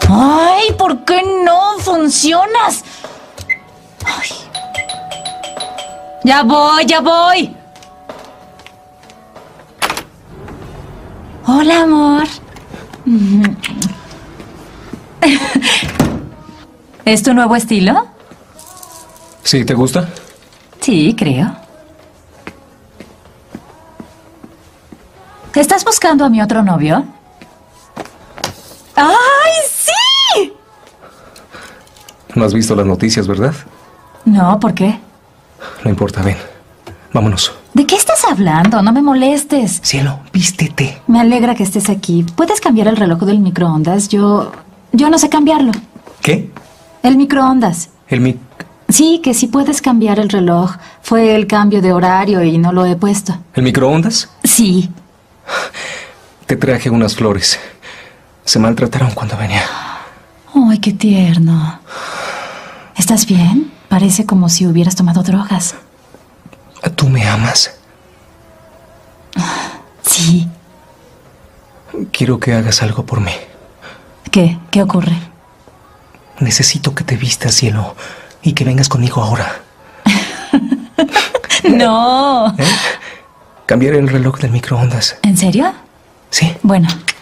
¡Ay! ¿Por qué no funcionas? Ay. ¡Ya voy, ya voy! Hola, amor. ¿Es tu nuevo estilo? ¿Sí? ¿Te gusta? Sí, creo. ¿Estás buscando a mi otro novio? ¡Ay, sí! No has visto las noticias, ¿verdad? No, ¿por qué? No importa, ven. Vámonos. ¿De qué estás hablando? No me molestes. Cielo, vístete. Me alegra que estés aquí. ¿Puedes cambiar el reloj del microondas? Yo no sé cambiarlo. ¿Qué? El microondas. Sí, que si puedes cambiar el reloj. Fue el cambio de horario y no lo he puesto. ¿El microondas? Sí. Te traje unas flores. Se maltrataron cuando venía. Ay, qué tierno. ¿Estás bien? Parece como si hubieras tomado drogas. ¿Tú me amas? Sí. Quiero que hagas algo por mí. ¿Qué? ¿Qué ocurre? Necesito que te vistas, cielo, y que vengas conmigo ahora. No. Cambiar el reloj del microondas. ¿En serio? Sí. Bueno.